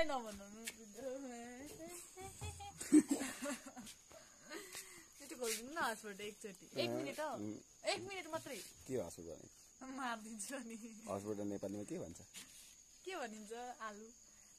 मलाई नभन्नु यति खोलिदिनु न हस्पिटल एकचोटि 1 मिनेट हो 1 मिनेट मात्रै के हस्पिटल मारिदिन्छु नि हस्पिटल नेपालीमा के भन्छ के भनिन्छ आलु